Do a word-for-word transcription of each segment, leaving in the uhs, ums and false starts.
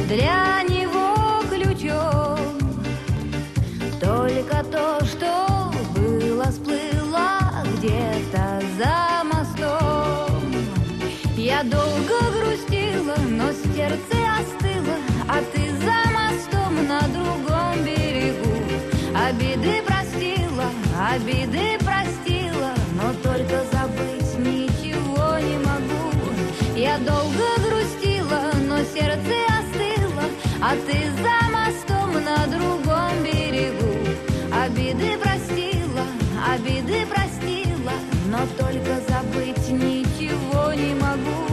для него ключом. Только то, что было, сплыло где-то за мостом. Я долго грустила, но сердце остыло, а ты за мостом на другом берегу. Обиды простила, обиды простила, но только забыть ничего не могу. Я долго грустила, но сердце остыло, а ты за мостом на другом берегу. Обиды простила, обиды простила, но только забыть ничего не могу.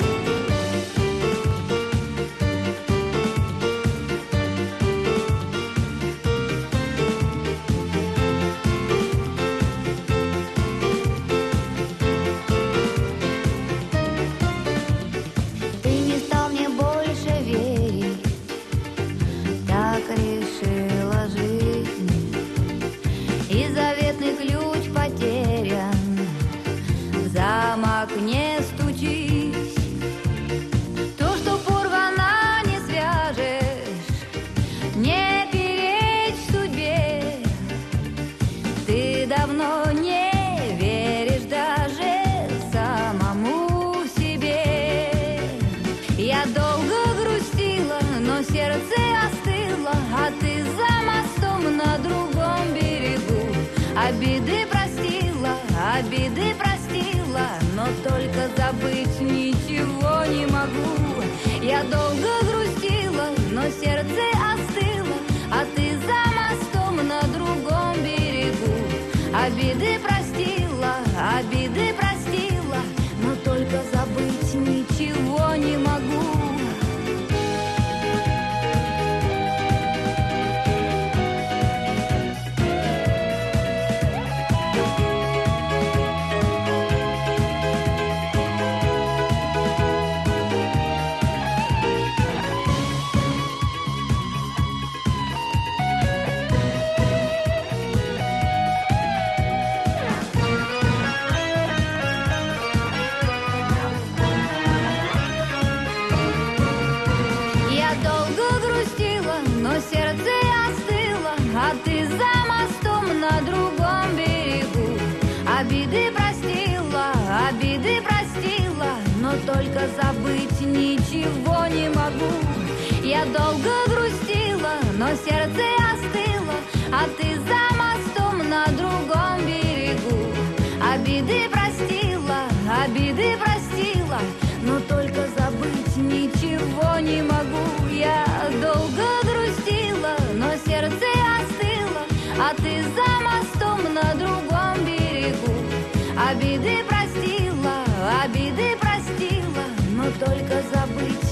Решила жизнь, и заветный ключ потерян. В замок не стучись, то, что порвано, не свяжешь, не перечь судьбе. Ты давно не веришь даже самому себе. Я долго грустила, но сердце остыло, а ты за мостом на другом берегу. Обиды простила, обиды простила, но только забыть ничего не могу. Я долго грустила, но сердце остыло, а ты за мостом на другом берегу. Обиды простила, обиды простила, но только забыть ничего не могу. Сердце остыло, а ты за мостом на другом берегу. Обиды простила, обиды простила, но только забыть ничего не могу. Я долго грустила, но сердце остыло, а ты за мостом на другом берегу. Обиды простила, обиды простила, но только забыть ничего не могу. Я долго грустила, но сердце остыло, а ты за мостом на другом берегу. Обиды простила, обиды простила, но только забыть